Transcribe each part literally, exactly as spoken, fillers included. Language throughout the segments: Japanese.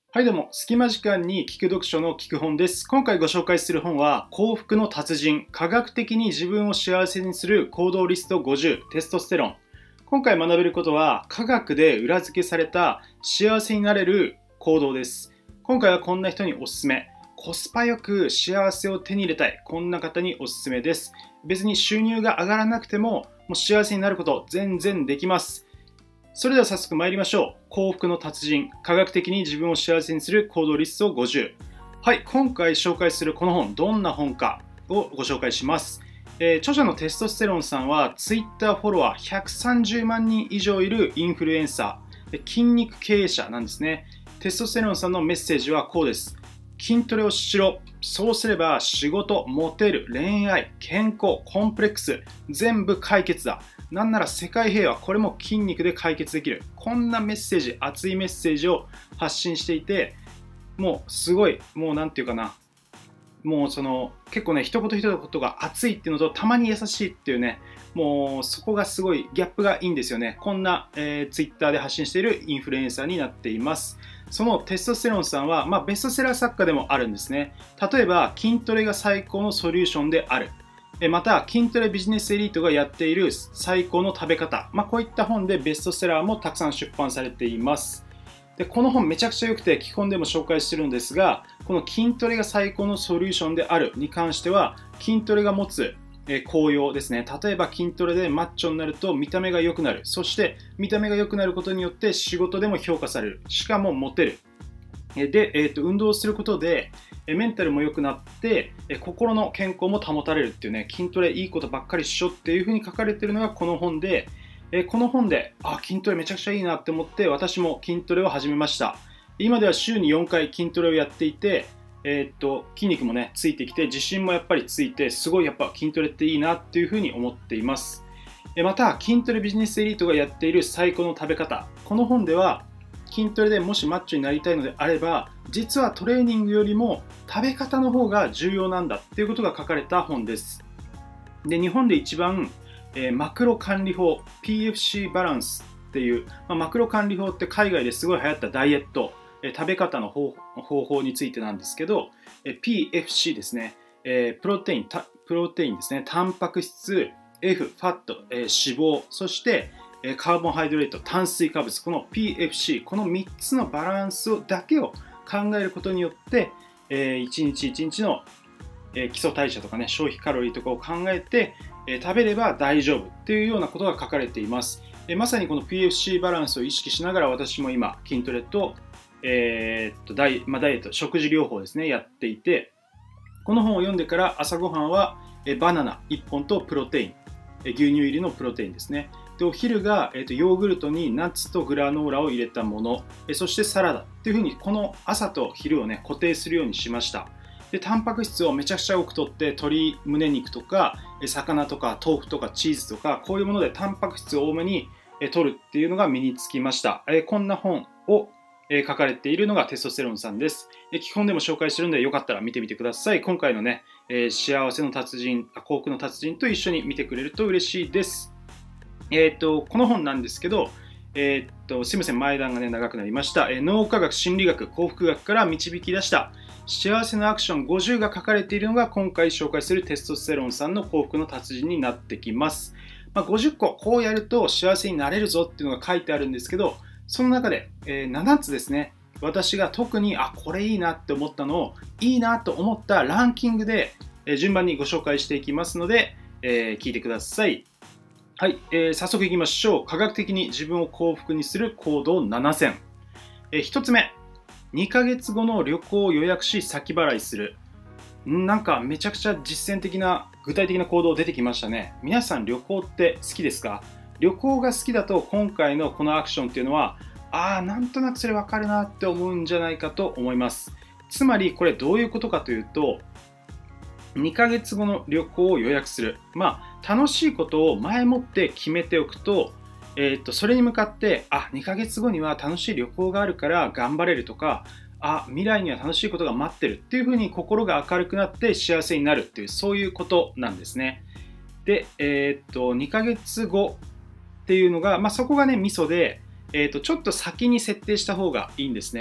はいどうも、隙間時間に聞く読書の聞く本です。今回ご紹介する本は、幸福の達人、科学的に自分を幸せにする行動リストごじゅう、テストステロン。今回学べることは、科学で裏付けされた幸せになれる行動です。今回はこんな人におすすめ。コスパよく幸せを手に入れたい。こんな方におすすめです。別に収入が上がらなくても、もう幸せになること全然できます。それでは早速参りましょう。幸福の達人、科学的に自分を幸せにする行動リストごじゅう。はい、今回紹介するこの本、どんな本かをご紹介します。えー、著者のテストステロンさんは、Twitter フォロワーひゃくさんじゅうまんにん以上いるインフルエンサー、筋肉経営者なんですね。テストステロンさんのメッセージはこうです。筋トレをしろ。そうすれば仕事、モテる、恋愛、健康、コンプレックス、全部解決だ。なんなら世界平和、これも筋肉で解決できる。こんなメッセージ、熱いメッセージを発信していて、もうすごい、もうなんていうかな、もうその結構ね、一言一言が熱いっていうのと、たまに優しいっていうね、もうそこがすごいギャップがいいんですよね。こんな、えー、ツイッターで発信しているインフルエンサーになっています。そのテストステロンさんは、まあ、ベストセラー作家でもあるんですね。例えば、筋トレが最高のソリューションである。また、筋トレビジネスエリートがやっている最高の食べ方。まあ、こういった本でベストセラーもたくさん出版されています。で、この本めちゃくちゃ良くて、基本でも紹介してるんですが、この筋トレが最高のソリューションであるに関しては、筋トレが持つ効用ですね。例えば筋トレでマッチョになると見た目が良くなる。そして見た目が良くなることによって仕事でも評価される。しかもモテる。で、えーと、運動することでメンタルも良くなって心の健康も保たれるっていうね、筋トレいいことばっかりっしょっていう風に書かれてるのがこの本で、この本であ筋トレめちゃくちゃいいなって思って私も筋トレを始めました。今では週によんかい筋トレをやっていて、えー、っと筋肉もねついてきて自信もやっぱりついて、すごいやっぱ筋トレっていいなっていう風に思っています。また筋トレビジネスエリートがやっている最高の食べ方、この本では筋トレでもしマッチョになりたいのであれば、実はトレーニングよりも食べ方の方が重要なんだっていうことが書かれた本です。で、日本で一番、えー、マクロ管理法 ピーエフシー バランスっていう、まあ、マクロ管理法って海外ですごい流行ったダイエット、えー、食べ方の方法についてなんですけど、えー、ピーエフシー ですね、えー、プロテインプロテインですね、タンパク質、F、ファット、えー、脂肪、そしてカーボンハイドレート、炭水化物、この ピーエフシー、このみっつのバランスをだけを考えることによって、えー、いちにちいちにちの、えー、基礎代謝とかね、消費カロリーとかを考えて、えー、食べれば大丈夫っていうようなことが書かれています。えー、まさにこの ピーエフシー バランスを意識しながら私も今、筋トレと、えー、っとダイ、まあ、ダイエット、食事療法ですね、やっていて、この本を読んでから朝ごはんは、えー、バナナいっぽんとプロテイン、えー、牛乳入りのプロテインですね。でお昼が、えー、とヨーグルトにナッツとグラノーラを入れたもの、えー、そしてサラダっていうふうにこの朝と昼をね固定するようにしました。でタンパク質をめちゃくちゃ多くとって、鶏胸肉とか魚とか豆腐とかチーズとか、こういうものでタンパク質を多めに取るっていうのが身につきました。えー、こんな本を書かれているのがテストステロンさんです。基本でも紹介してるのでよかったら見てみてください。今回のね、幸せの達人、幸福の達人と一緒に見てくれると嬉しいです。えー、とこの本なんですけど、えー、とすいません前段が、ね、長くなりました、えー、脳科学、心理学、幸福学から導き出した幸せのアクションごじゅうが書かれているのが今回紹介するテストステロンさんの幸福の達人になってきます。まあ、ごじゅっここうやると幸せになれるぞっていうのが書いてあるんですけど、その中で、えー、ななつですね、私が特にあこれいいなって思ったのをいいなと思ったランキングで、えー、順番にご紹介していきますので、えー、聞いてください。はい、えー、早速いきましょう。科学的に自分を幸福にする行動ななせん。えー、ひとつめ、にかげつごの旅行を予約し先払いする。なんかめちゃくちゃ実践的な具体的な行動出てきましたね。皆さん旅行って好きですか？旅行が好きだと今回のこのアクションっていうのは、ああなんとなくそれ分かるなって思うんじゃないかと思います。つまりこれどういうことかというと、にかげつごの旅行を予約する。まあ、楽しいことを前もって決めておくと、えー、っと、それに向かって、あ、にかげつごには楽しい旅行があるから頑張れるとか、あ、未来には楽しいことが待ってるっていうふうに心が明るくなって幸せになるっていう、そういうことなんですね。で、えー、っと、にかげつごっていうのが、まあ、そこがね、ミソで、えー、っと、ちょっと先に設定した方がいいんですね。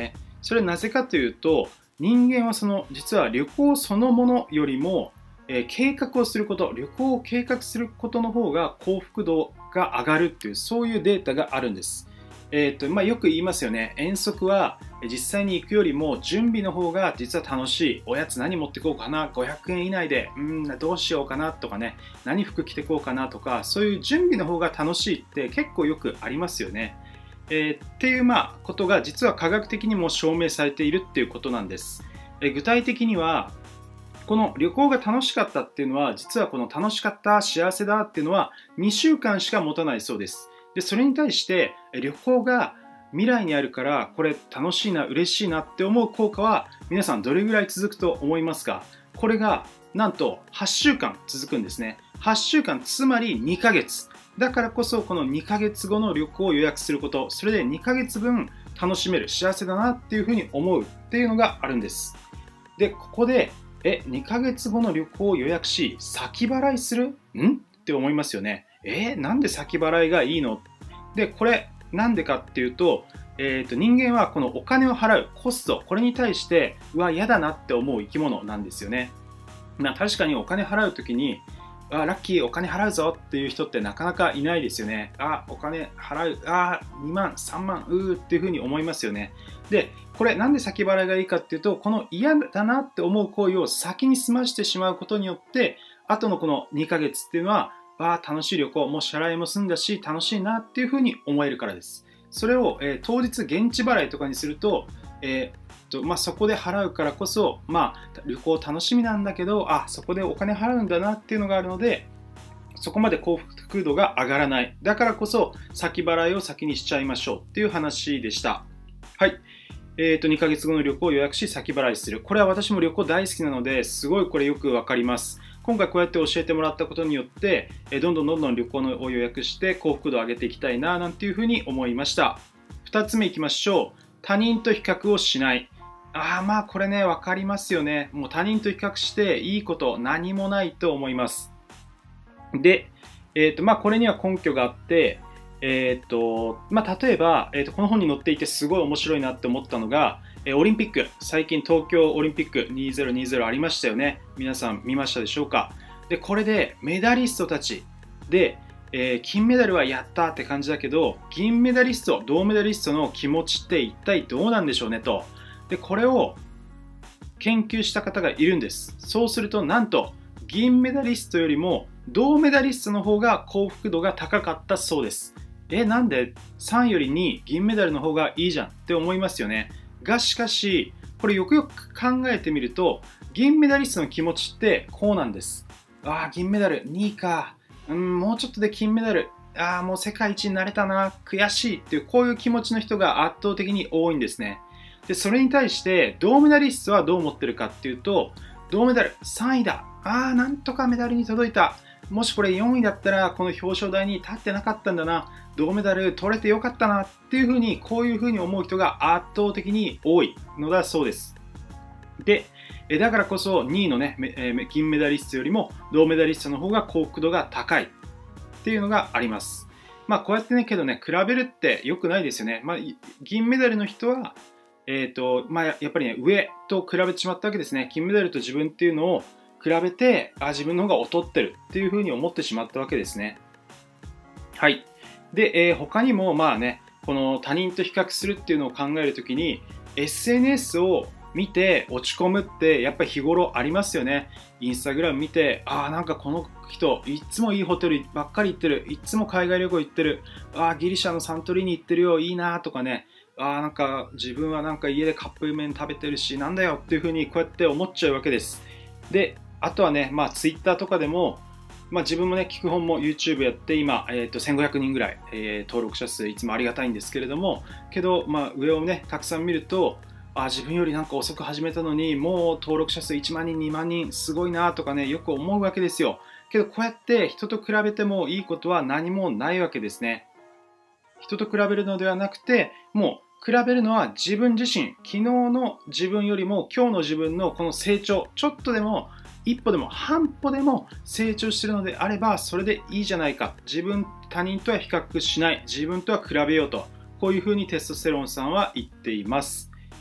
それはなぜかというと、人間はその実は旅行そのものよりも、えー、計画をすること、旅行を計画することの方が幸福度が上がるっていう、そういうデータがあるんです。えーとまあ、よく言いますよね。遠足は実際に行くよりも準備の方が実は楽しい。おやつ何持ってこうかな、ごひゃくえん以内でうんどうしようかなとかね、何服着てこうかなとか、そういう準備の方が楽しいって結構よくありますよね。えー、っていうまあことが実は科学的にも証明されているっていうことなんです。えー、具体的にはこの旅行が楽しかったっていうのは、実はこの楽しかった、幸せだっていうのはにしゅうかんしか持たないそうです。でそれに対して旅行が未来にあるからこれ楽しいな、嬉しいなって思う効果は皆さんどれぐらい続くと思いますか？これがなんとはっしゅうかん続くんですね。はっしゅうかん、つまりにかげつ。だからこそこのにかげつごの旅行を予約すること、それでにかげつぶん楽しめる、幸せだなっていうふうに思うっていうのがあるんです。でここでえにかげつごの旅行を予約し先払いするんって思いますよね。えなんで先払いがいいの？でこれなんでかっていうと、えーと人間はこのお金を払うコスト、これに対してうわ嫌だなって思う生き物なんですよね。まあ、確かにお金払うときにあラッキーお金払うぞっていう人ってなかなかいないですよね。あお金払う、あにまんさんまんうーっていうふうに思いますよね。でこれなんで先払いがいいかっていうと、この嫌だなって思う行為を先に済ましてしまうことによって後のこのにかげつっていうのはあ楽しい旅行、もう支払いも済んだし楽しいなっていうふうに思えるからです。それを、えー、当日現地払いとかにすると、えーとまあ、そこで払うからこそ、まあ、旅行楽しみなんだけどあそこでお金払うんだなっていうのがあるので、そこまで幸福度が上がらない。だからこそ先払いを先にしちゃいましょうっていう話でした。はい。えーと、にかげつごの旅行を予約し先払いする。これは私も旅行大好きなのですごいこれよくわかります。今回こうやって教えてもらったことによって、どんどんどんどん旅行を予約して幸福度を上げていきたいななんていうふうに思いました。ふたつめいきましょう。他人と比較をしない。ああまあこれね分かりますよね。もう他人と比較していいこと何もないと思います。で、えーとまあ、これには根拠があって、えーとまあ、例えば、えーとこの本に載っていてすごい面白いなって思ったのが、えー、オリンピック、最近東京オリンピックにせんにじゅうありましたよね。皆さん見ましたでしょうか？でこれでメダリストたちで、えー、金メダルはやったって感じだけど、銀メダリスト、銅メダリストの気持ちって一体どうなんでしょうねと。でこれを研究した方がいるんです。そうするとなんと銀メダリストよりも銅メダリストの方が幸福度が高かったそうです。えなんでさんよりに銀メダルの方がいいじゃんって思いますよね。がしかしこれよくよく考えてみると、銀メダリストの気持ちってこうなんです。ああ銀メダルにいか、うんもうちょっとで金メダル、ああもう世界一になれたな、悔しいっていうこういう気持ちの人が圧倒的に多いんですね。でそれに対して銅メダリストはどう思ってるかっていうと、銅メダルさんいだ、ああなんとかメダルに届いた、もしこれよんいだったらこの表彰台に立ってなかったんだな、銅メダル取れてよかったなっていうふうに、こういうふうに思う人が圧倒的に多いのだそうです。でだからこそにいのね銀メダリストよりも銅メダリストの方が幸福度が高いっていうのがあります。まあこうやってねけどね比べるって良くないですよね。まあ、銀メダルの人はえーとまあ、やっぱりね上と比べてしまったわけですね。金メダルと自分っていうのを比べてあ自分の方が劣ってるっていうふうに思ってしまったわけですね。はい。で、えー、他にもまあねこの他人と比較するっていうのを考えるときに エスエヌエス を見て落ち込むってやっぱり日頃ありますよね。インスタグラム見てあーなんかこの人いつもいいホテルばっかり行ってる、いつも海外旅行行ってる、あーギリシャのサントリーニ行ってるよいいなとかね、あーなんか自分はなんか家でカップ麺食べてるしなんだよっていうふうにこうやって思っちゃうわけです。であとはね、まあ、ツイッターとかでも、まあ、自分もね聞く本も YouTube やって今、えー、とせんごひゃくにんぐらい、えー、登録者数いつもありがたいんですけれども、けど、まあ、上をねたくさん見るとあ自分よりなんか遅く始めたのにもう登録者数いちまんにんにまんにんすごいなとかねよく思うわけですよ。けどこうやって人と比べてもいいことは何もないわけですね。人と比べるのではなくてもう比べるのは自分自身、昨日の自分よりも今日の自分のこの成長、ちょっとでも一歩でも半歩でも成長しているのであればそれでいいじゃないか、自分他人とは比較しない、自分とは比べようと、こういうふうにテストステロンさんは言っています。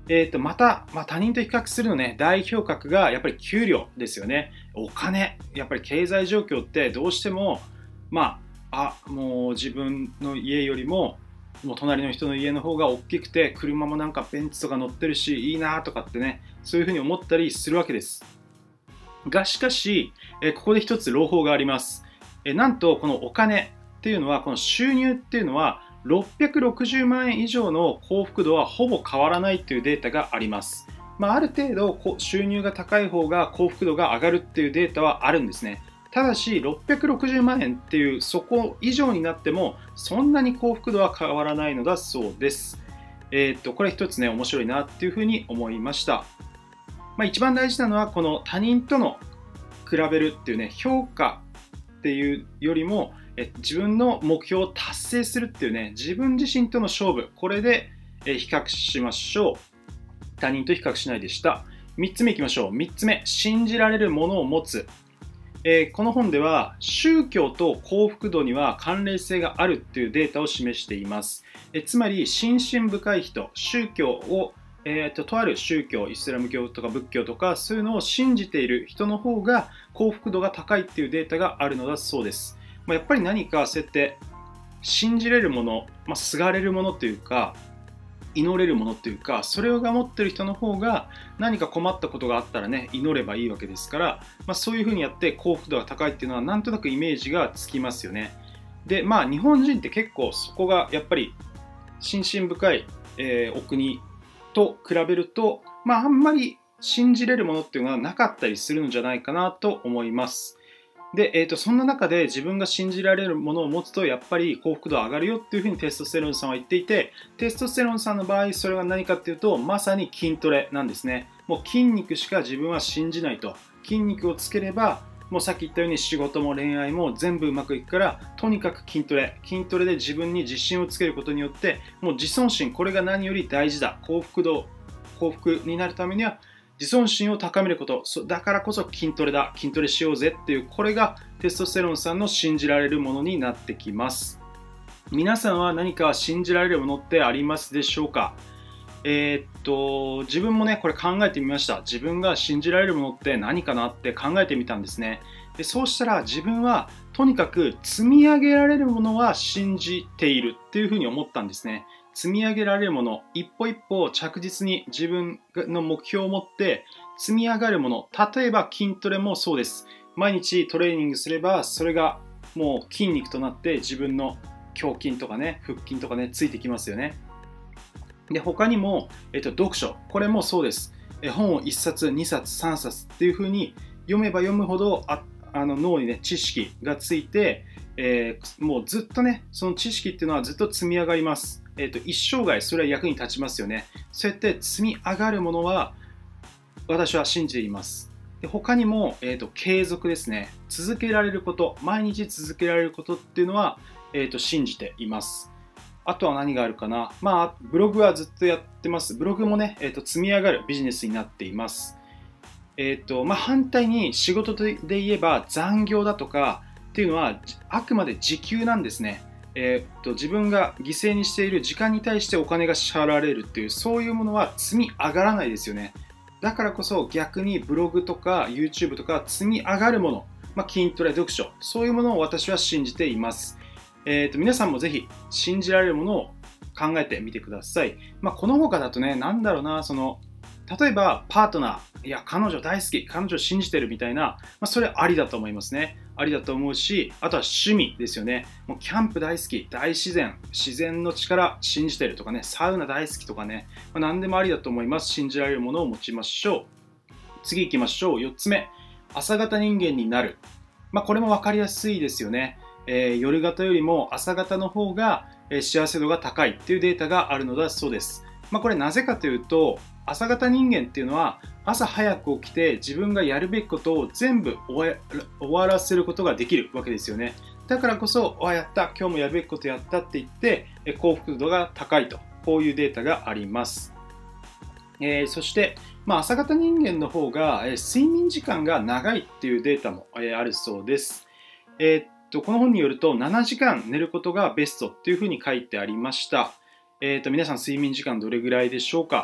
えー、とまた、まあ、他人と比較するのね、代表格がやっぱり給料ですよね。お金、やっぱり経済状況ってどうしても、まあ、あ、もう自分の家よりも、もう隣の人の家の方が大きくて、車もなんかベンツとか乗ってるし、いいなとかってね、そういうふうに思ったりするわけです。が、しかし、えここで一つ朗報があります。えなんと、このお金っていうのは、この収入っていうのは、ろっぴゃくろくじゅうまんえん以上の幸福度はほぼ変わらないというデータがあります。まあ、ある程度収入が高い方が幸福度が上がるっていうデータはあるんですね。ただしろっぴゃくろくじゅうまんえんっていうそこ以上になってもそんなに幸福度は変わらないのだそうです。えー、っとこれ一つね面白いなっていうふうに思いました。まあ、一番大事なのはこの他人との比べるっていうね評価っていうよりもえ自分の目標を達成するっていうね自分自身との勝負、これで比較しましょう。他人と比較しないでした。みっつめいきましょう。みっつめ、信じられるものを持つ。えー、この本では宗教と幸福度には関連性があるっていうデータを示しています。えつまり心身深い人、宗教をえーと、とある宗教、イスラム教とか仏教とかそういうのを信じている人の方が幸福度が高いっていうデータがあるのだそうです。まあ、やっぱり何かそうやって信じれるもの、まあ、すがれるものというか祈れるものというかそれが持ってる人の方が何か困ったことがあったらね祈ればいいわけですから、まあ、そういうふうにやって幸福度が高いっていうのはなんとなくイメージがつきますよね。でまあ日本人って結構そこがやっぱり心身深い、えー、お国と比べると、まあ、あんまり信じれるものっていうのはなかったりするんじゃないかなと思います。で、えーと、そんな中で自分が信じられるものを持つとやっぱり幸福度上がるよっていうふうにテストステロンさんは言っていて、テストステロンさんの場合それが何かっていうとまさに筋トレなんですね。もう筋肉しか自分は信じないと。筋肉をつければもうさっき言ったように仕事も恋愛も全部うまくいくからとにかく筋トレ筋トレで自分に自信をつけることによってもう自尊心、これが何より大事だ。幸福度幸福になるためには自尊心を高めること、だからこそ筋トレだ、筋トレしようぜっていう、これがテストステロンさんの信じられるものになってきます。皆さんは何か信じられるものってありますでしょうか？えー、っと自分もねこれ考えてみました。自分が信じられるものって何かなって考えてみたんですね。でそうしたら自分はとにかく積み上げられるものは信じているっていうふうに思ったんですね。積み上げられるもの、一歩一歩着実に自分の目標を持って積み上がるもの、例えば筋トレもそうです。毎日トレーニングすればそれがもう筋肉となって自分の胸筋とかね腹筋とかねついてきますよね。で他にも、えっと、読書、これもそうです。え本をいっさつにさつさんさつっていう風に読めば読むほどああの脳にね知識がついて、えー、もうずっとねその知識っていうのはずっと積み上がります。えーと、一生涯それは役に立ちますよね。そうやって積み上がるものは私は信じています。で他にも、えーと、継続ですね。続けられること、毎日続けられることっていうのは、えーと、信じています。あとは何があるかな。まあ、ブログはずっとやってます。ブログもね、えーと、積み上がるビジネスになっています。えーとまあ、反対に仕事で言えば残業だとかっていうのはあくまで時給なんですね。えー、と自分が犠牲にしている時間に対してお金が支払われるっていうそういうものは積み上がらないですよね。だからこそ逆にブログとか YouTube とか積み上がるもの、まあ、筋トレ、読書、そういうものを私は信じています。えー、と皆さんもぜひ信じられるものを考えてみてください。まあ、この他だとね、なんだろうな、その例えばパートナー、いや彼女大好き、彼女信じてるみたいな、まあ、それありだと思いますね。ありだと思うし、あとは趣味ですよね。もうキャンプ大好き、大自然、自然の力信じてるとかね、サウナ大好きとかね、まあ、何でもありだと思います。信じられるものを持ちましょう。次行きましょう。よっつめ、朝型人間になる。まあ、これも分かりやすいですよね。えー、夜型よりも朝型の方が、えー、幸せ度が高いっていうデータがあるのだそうです。まあ、これなぜかというと、朝型人間っていうのは朝早く起きて自分がやるべきことを全部終わらせることができるわけですよね。だからこそ、あ、やった、今日もやるべきことやったって言って幸福度が高いと、こういうデータがあります。えー、そして、まあ、朝型人間の方が、えー、睡眠時間が長いっていうデータも、えー、あるそうです。えー、っとこの本によるとななじかん寝ることがベストっていうふうに書いてありました。えー、と皆さん睡眠時間どれぐらいでしょうか？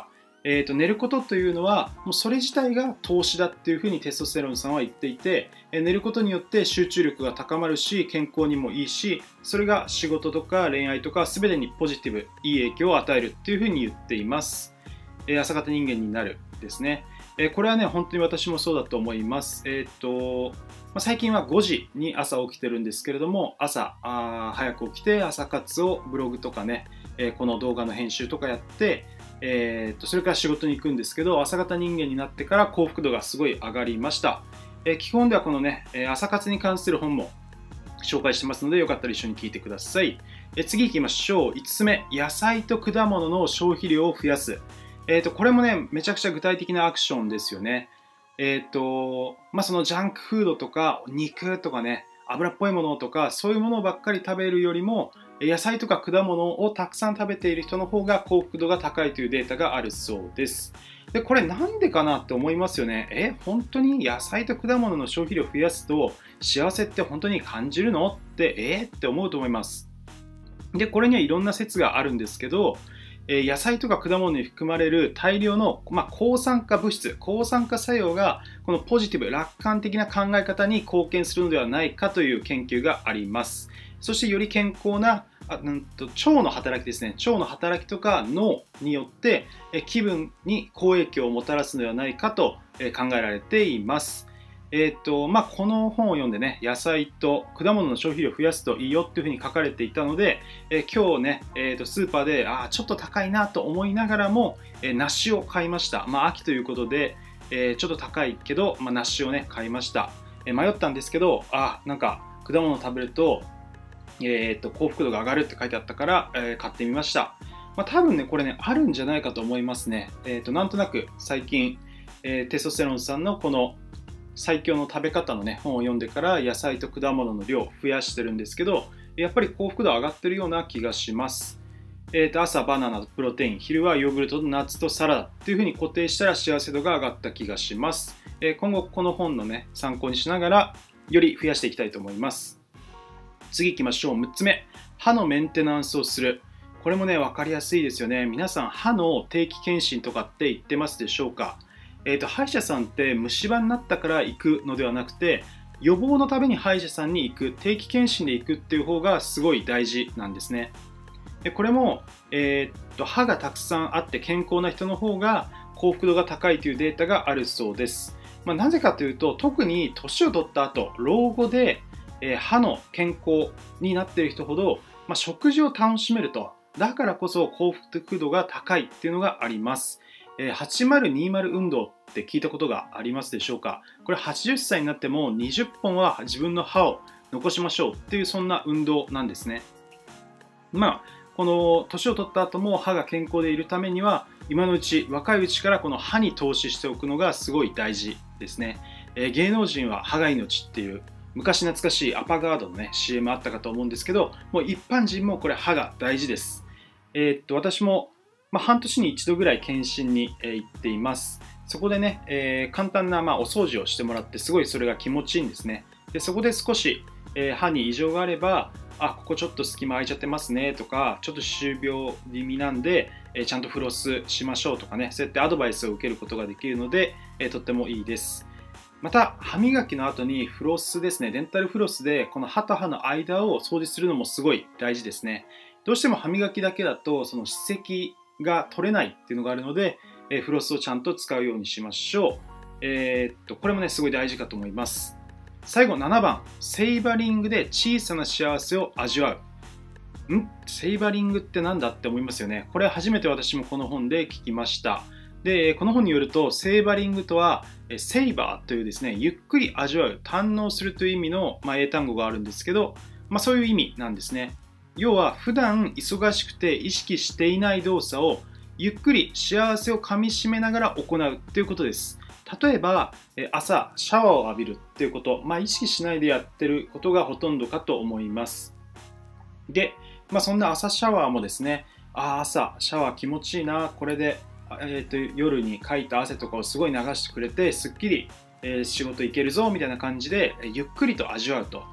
えーと、寝ることというのはもうそれ自体が投資だっていうふうにテストステロンさんは言っていて、えー、寝ることによって集中力が高まるし健康にもいいし、それが仕事とか恋愛とか全てにポジティブいい影響を与えるっていうふうに言っています。えー、朝型人間になるですね。えー、これはね本当に私もそうだと思います。えーとまあ、最近はごじに朝起きてるんですけれども、朝あ早く起きて朝活をブログとかね、えー、この動画の編集とかやってえー、とそれから仕事に行くんですけど、朝型人間になってから幸福度がすごい上がりました。えー、基本ではこのね、朝活に関する本も紹介してますので、よかったら一緒に聞いてください。えー、次行きましょう。いつつめ、野菜と果物の消費量を増やす。えー、とこれもね、めちゃくちゃ具体的なアクションですよね。えーとまあ、そのジャンクフードとか肉とかね、油っぽいものとかそういうものばっかり食べるよりも、野菜とか果物をたくさん食べている人の方が幸福度が高いというデータがあるそうです。で、これなんでかなって思いますよね。え、本当に野菜と果物の消費量を増やすと幸せって本当に感じるのって、えー、って思うと思います。で、これにはいろんな説があるんですけど、野菜とか果物に含まれる大量の、まあ、抗酸化物質、抗酸化作用がこのポジティブ、楽観的な考え方に貢献するのではないかという研究があります。そしてより健康なあなんと腸の働きですね、腸の働きとか脳によって気分に好影響をもたらすのではないかと考えられています。えーとまあ、この本を読んでね、野菜と果物の消費量を増やすといいよっていうふうに書かれていたので、えー、今日ね、えーとスーパーであちょっと高いなと思いながらも、えー、梨を買いました。まあ、秋ということで、えー、ちょっと高いけど、まあ、梨をね買いました。えー、迷ったんですけど、あなんか果物を食べるとえー、と幸福度が上がるって書いてあったから、えー、買ってみました。まあ、多分ねこれねあるんじゃないかと思いますね。えー、となんとなく最近、えー、テストステロンさんのこの最強の食べ方のね本を読んでから野菜と果物の量を増やしてるんですけど、やっぱり幸福度上がってるような気がします。えー、と朝バナナとプロテイン、昼はヨーグルトとナッツとサラダっていう風に固定したら幸せ度が上がった気がします。えー、今後この本のね参考にしながらより増やしていきたいと思います。次行きましょう。むっつめ、歯のメンテナンスをする。これもね分かりやすいですよね。皆さん歯の定期検診とかって言ってますでしょうか。えーと、歯医者さんって虫歯になったから行くのではなくて、予防のために歯医者さんに行く、定期検診で行くっていう方がすごい大事なんですね。でこれも、えーと、歯がたくさんあって健康な人の方が幸福度が高いというデータがあるそうです。まあ、なぜかというと、特に年を取った後、老後でえー、歯の健康になっている人ほど、まあ、食事を楽しめると、だからこそ幸福度が高いっていうのがあります。えー、はちまるにじゅう運動って聞いたことがありますでしょうか。これはちじゅっさいになってもにじゅっぽんは自分の歯を残しましょうっていうそんな運動なんですね。まあこの年を取った後も歯が健康でいるためには、今のうち若いうちからこの歯に投資しておくのがすごい大事ですね。えー、芸能人は歯が命っていう昔懐かしいアパガードのね シーエム あったかと思うんですけど、もう一般人もこれ歯が大事です。えー、っと私も、まあ、半年に一度ぐらい検診に、えー、行っています。そこでね、えー、簡単な、まあ、お掃除をしてもらって、すごいそれが気持ちいいんですね。でそこで少し、えー、歯に異常があれば、あここちょっと隙間空いちゃってますねとか、ちょっと歯周病気味なんで、えー、ちゃんとフロスしましょうとかね、そうやってアドバイスを受けることができるので、えー、とってもいいです。また歯磨きの後にフロスですね、デンタルフロスでこの歯と歯の間を掃除するのもすごい大事ですね。どうしても歯磨きだけだとその歯石が取れないっていうのがあるので、えー、フロスをちゃんと使うようにしましょう。えー、っとこれもねすごい大事かと思います。最後ななばん、セイバリングで小さな幸せを味わう。んセイバリングってなんだって思いますよね。これ初めて私もこの本で聞きました。でこの本によると、セイバリングとはセイバーというですね、ゆっくり味わう、堪能するという意味の、まあ、英単語があるんですけど、まあ、そういう意味なんですね。要は普段忙しくて意識していない動作をゆっくり幸せをかみしめながら行うということです。例えば朝シャワーを浴びるっていうこと、まあ、意識しないでやってることがほとんどかと思います。で、まあ、そんな朝シャワーもですね、あ朝シャワー気持ちいいな、これでえー、と夜にかいた汗とかをすごい流してくれてすっきり、えー、仕事行けるぞみたいな感じで、えー、ゆっくりと味わうと。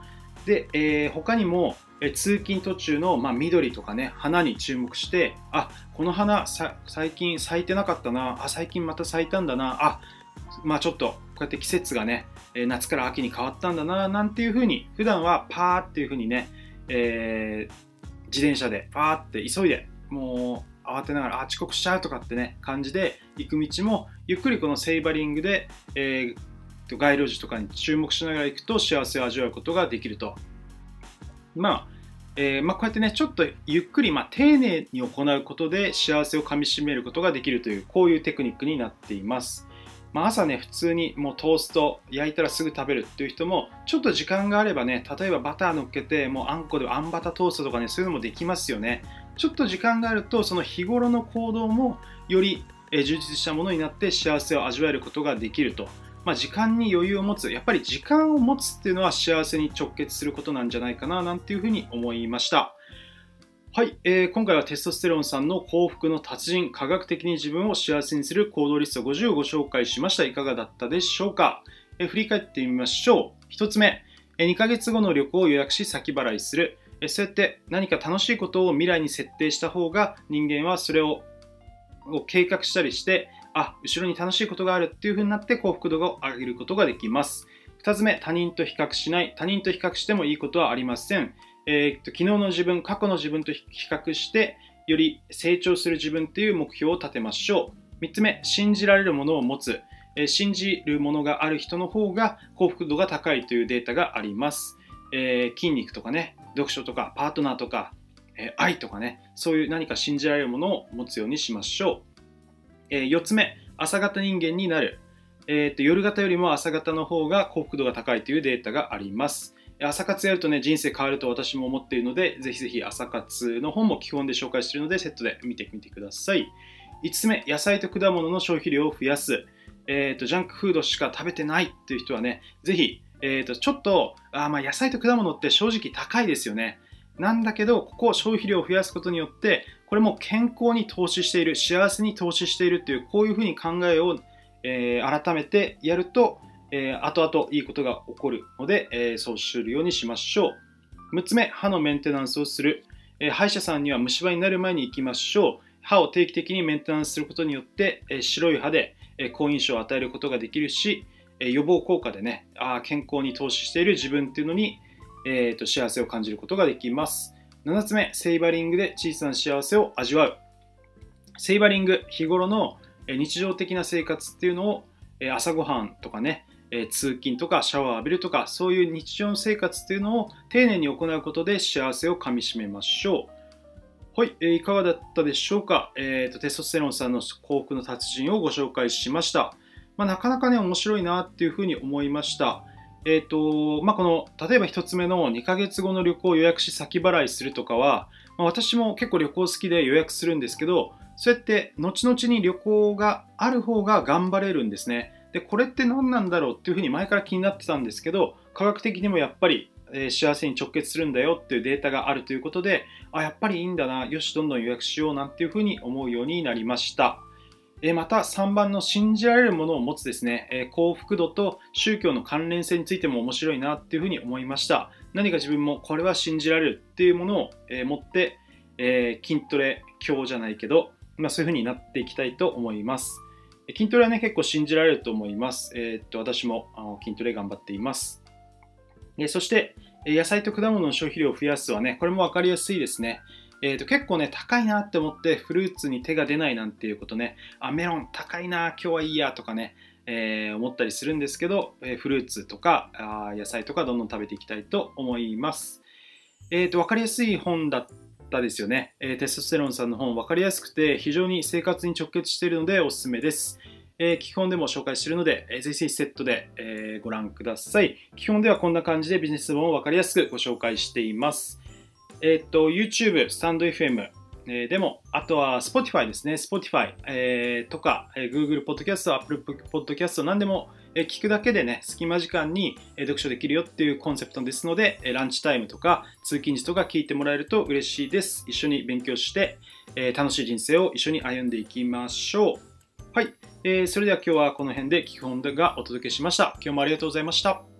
で、えー、他にも、えー、通勤途中の、まあ、緑とかね、花に注目して、あ、この花さ最近咲いてなかったな、あ、最近また咲いたんだな、あ、まあちょっとこうやって季節がね、えー、夏から秋に変わったんだな、なんていう風に、普段はパーっていう風にね、えー、自転車でパーって急いで、もう慌てながら、あ、遅刻しちゃうとかってね、感じで行く道も、ゆっくりこのセイバリングで、えー街路樹とかに注目しながら行くと幸せを味わうことができると。まあ、えーまあ、こうやってね、ちょっとゆっくり、まあ、丁寧に行うことで幸せをかみしめることができるという、こういうテクニックになっています。まあ、朝ね、普通にもうトースト焼いたらすぐ食べるっていう人も、ちょっと時間があればね、例えばバター乗っけて、もうあんこであんバタトーストとかね、そういうのもできますよね。ちょっと時間があると、その日頃の行動もより充実したものになって幸せを味わえることができると。まあ、時間に余裕を持つ、やっぱり時間を持つっていうのは幸せに直結することなんじゃないかななんていうふうに思いました。はい、えー、今回はテストステロンさんの幸福の達人、科学的に自分を幸せにする行動リストごじゅうをご紹介しました。いかがだったでしょうか。えー、振り返ってみましょう。ひとつめ、えー、にかげつごの旅行を予約し先払いする。えー、そうやって何か楽しいことを未来に設定した方が人間はそれをを計画したりして、あ、後ろに楽しいことがあるっていう風になって幸福度を上げることができます。ふたつめ、他人と比較しない。他人と比較してもいいことはありません。えー、っと昨日の自分、過去の自分と比較して、より成長する自分っていう目標を立てましょう。みっつめ、信じられるものを持つ。えー、信じるものがある人の方が幸福度が高いというデータがあります。えー、筋肉とかね、読書とかパートナーとか、えー、愛とかね、そういう何か信じられるものを持つようにしましょう。えー、よっつめ、朝型人間になる。えーと、夜型よりも朝型の方が幸福度が高いというデータがあります。朝活やるとね、人生変わると私も思っているので、ぜひぜひ朝活の本も基本で紹介しているので、セットで見てみてください。いつつめ、野菜と果物の消費量を増やす。えーと、ジャンクフードしか食べてないっていう人はね、ぜひ、えーと、ちょっと、あまあ野菜と果物って正直高いですよね。なんだけど、ここ消費量を増やすことによって、これも健康に投資している、幸せに投資しているという、こういうふうに考えを、えー、改めてやると、えー、後々いいことが起こるので、えー、そうするようにしましょう。むっつめ、歯のメンテナンスをする。えー、歯医者さんには虫歯になる前に行きましょう。歯を定期的にメンテナンスすることによって、えー、白い歯で、えー、好印象を与えることができるし、えー、予防効果でね、あ健康に投資している自分っていうのに、えー、と幸せを感じることができます。ななつめ、セイバリングで小さな幸せを味わう。セイバリング、日頃の日常的な生活っていうのを朝ごはんとかね、通勤とかシャワー浴びるとか、そういう日常の生活っていうのを丁寧に行うことで幸せをかみしめましょう。はい、いかがだったでしょうか。えーと、テストステロンさんの幸福の達人をご紹介しました。まあ、なかなかね、面白いなっていうふうに思いました。えーとまあ、この例えばひとつめのにかげつごの旅行を予約し先払いするとかは、まあ、私も結構旅行好きで予約するんですけど、そうやって後々に旅行がある方が頑張れるんですね。で、これって何なんだろうっていうふうに前から気になってたんですけど、科学的にもやっぱり、えー、幸せに直結するんだよっていうデータがあるということで、あ、やっぱりいいんだな、よし、どんどん予約しようなんていうふうに思うようになりました。またさんばんの信じられるものを持つですね、幸福度と宗教の関連性についても面白いなっていうふうに思いました。何か自分もこれは信じられるっていうものを持って、えー、筋トレ教じゃないけど、まあ、そういうふうになっていきたいと思います。筋トレはね、結構信じられると思います。えー、っと私も筋トレ頑張っています。そして野菜と果物の消費量を増やすはね、これも分かりやすいですね。えー、と結構ね、高いなって思ってフルーツに手が出ないなんていうことね、あ、メロン高いな、今日はいいやとかね、えー、思ったりするんですけど、えー、フルーツとかあ野菜とかどんどん食べていきたいと思います。えー、と分かりやすい本だったですよね。えー、テストステロンさんの本、分かりやすくて非常に生活に直結しているのでおすすめです。えー、基本でも紹介しているので、えー、ぜひぜひセットで、えー、ご覧ください。基本ではこんな感じでビジネス本を分かりやすくご紹介しています。えっと、YouTube、スタンド エフエム、えー、でも、あとは Spotify ですね。Spotify、えー、とか、えー、Google Podcast、Apple Podcast、何でも、えー、聞くだけでね、隙間時間に、えー、読書できるよっていうコンセプトですので、えー、ランチタイムとか通勤時とか聞いてもらえると嬉しいです。一緒に勉強して、えー、楽しい人生を一緒に歩んでいきましょう。はい、えー、それでは今日はこの辺で基本がお届けしました。今日もありがとうございました。